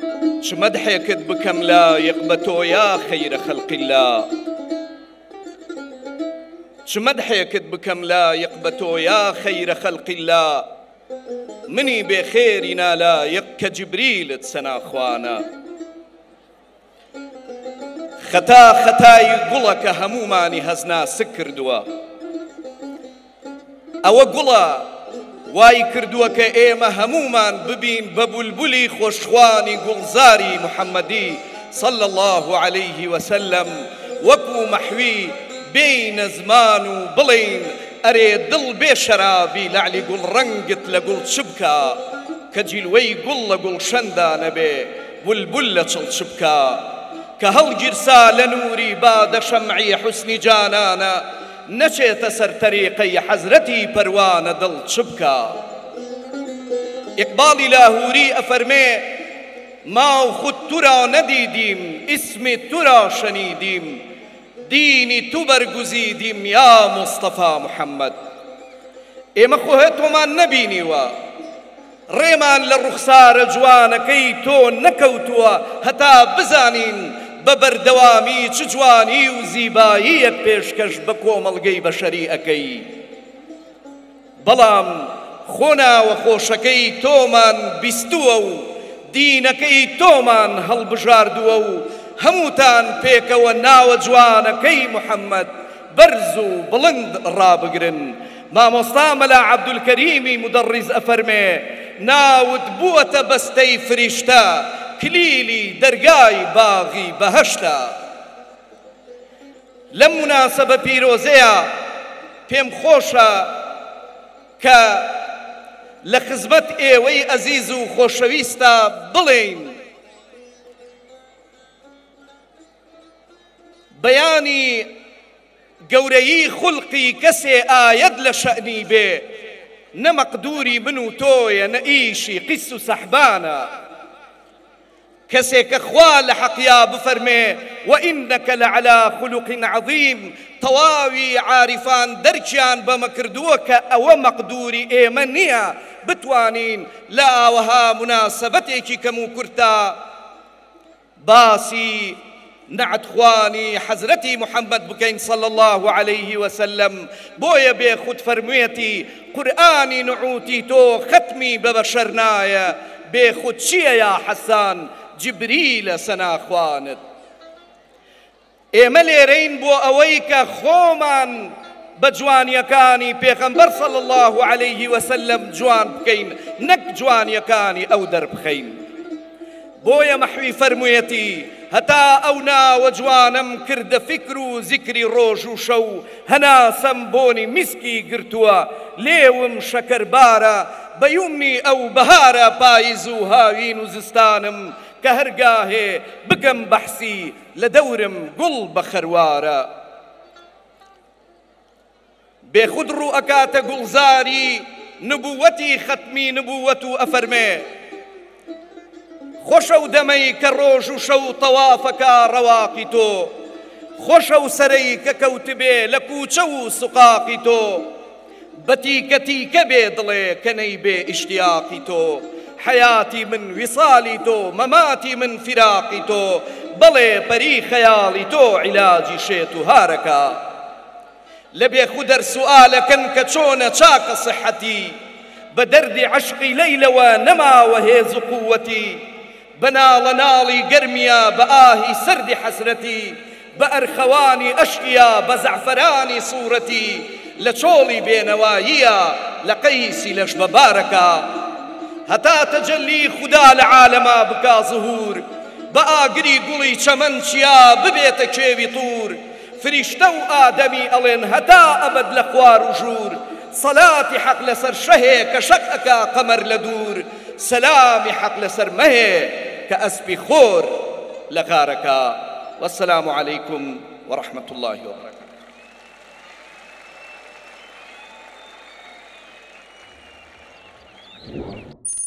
چ مدحێکت بکەم لا یەقبەتۆ یا خەیرە خەڵقی الله چ مدحێکت بکەم لا یەقبەتۆ یا خەیرە خەڵقی الله منی بێخێری نالایەق کە جبریلت سەناخوانە خەتای گوڵەکە هەمومانی هەزناسک کردووە ئەوە گوڵە وای کردووە کە ئێمە هەمومان ببین بە بولبولی خۆشخوانی گوڵزاری محەممەدی صلى الله عليه وسلم وەکو مەحوی بینە زمان و بڵین ئەرێ دڵ بێ شەرابی لەعلی گوڵ ڕەنگت لە گوڵ چ بکە کە جیلوەی گوڵ لە گوڵشەندا نەبێ بولبول لە چڵچ بکە کە هەڵگیرسا لە نووری بادە شەمعی حوسنی جانانە نەچێتە سەر تەریقەی حەزرەتی پەروانە دڵ چ بکە ئیقباڵی لاهووری ئەفەرمێ ماو خود تو را نەدیدیم ئیسمی تو را شەنیدیم دینی تو بەرگوزیدیم یا مستەفا محەممەد ئێمە خۆ تۆمان نەبینیوە ڕێمان لە ڕوخسارە جوانەکەی تۆ نەکەوتووە هەتا بزانین بە بەردەوامی چ جوانی و زیباییەک پێشکەش بە کۆمەڵگەی بەشەری ئەکەی بەڵام خۆناوە خۆشەکەی تۆمان بیستووە و دینەکەی تۆمان هەڵبژاردووە و هەمووتان پێکەوە ناوە جوانەکەی محەممەد بەرز و بڵند ڕابگرن مامۆستا مەلا عەبدولکەریمی مدەڕیز ئەفەرمێ ناوت بووەتە بەستەی فریشتە کلیلی دەرگای باغی بەهەشتە لەم مناسەبە پیرۆزەیە پێم خۆشە کە لە خزمەت ئێوەی ئەزیز و خۆشەویستە بڵێین بەیانی گەورەیی خوڵقی کەسێ ئاەت لە شەئنی بێ نە مەقدوری من و تۆیە نە ئیشی قیس و سەحبانە کەسێک کە خوا لە حەقیا بفەرمێ وئینەکە لەعەلا خولوق عەظیم تەواوی عاریفان دەرکیان بەمە کردووە کە ئەوە مەقدوری ئێمە نییە بتوانین لە ئاوەها مناسەبەتێکی کەم و کورتە باسی نعتخوانی حەزرەتی محەممەد بکەین صلى الله عليه وسلم بۆیە بێ خود فەرموویەتی قورئانی نعوتی تۆ ختمی بە بەشەر نایە بێ خود چییە یا حەسان جبریلە سەناخوانت ئێمە لێرەین بۆ ئەوەی کە خۆمان بە جوانیەکانی پێغەمبەر صلى الله عليه وسلم جوان بکەین نەک جوانیەکانی ئەو دەربخەین بۆیە مەحوی فەرموویەتی هەتا ئەو ناوە جوانم کردە فکر و زیکری ڕۆژ و شەو هەناسەم بۆنی میسکی گرتووە لێوم شەکەربارە بەیومنی ئەو بەهارە پاییز و هاوین و زستانم کە هەرگاهێ بکەم بەحسی لە دەورم گوڵ بە خەروارە بێخود ڕوو ئەکاتە گوڵزاری نبووەتی ختمی نبووەت و ئەفەرمێ خۆشە و دەمەی کە ڕۆژ و شەو تەوافەکە ڕەواقی تۆ خۆشە و سەرەی کە کەوتبێ لە کوچە و سوقاقی تۆ بەتیکە تیکە بێ دڵێ کە نەیبێ ئیشتیاقی تۆ حیاتی من ویسالی تۆ مەماتی من فراقی تۆ بڵێ پەری خەیاڵی تۆ عیلاجی شێت و هارەکە لە بێخودەر سوئالەکەن کە چۆنە چاکە سحەتی بە دەردی عەشقی لەیلەوە نەماوە هێز و قووەتی بەناڵە ناڵی گەرمیە بە ئاهی سەردی حەسرەتی بە ئەرخەوانی ئەشکیە بە زەعفەرانی سوورەتی لە چۆڵی بێنەواییە لە قەیسی لەش بەبارەکە هەتا تەجەلی خودا لە عالەما بکا ظهور بە ئاگری گوڵی چەمەن چیا ببێتە کێوی توور فریشتە و ئادەمی ئەڵێن هەتا ئەبەد لە خوار و ژوور صلاتی حەق لەسەر شەهێ کە شەق ئەکا قەمەر لە دوور سەلامی حەق لەسەر مەهێ کە ئەسپی خۆر لە غارەکە والسلام عليكم ورحمة الله وبركاته.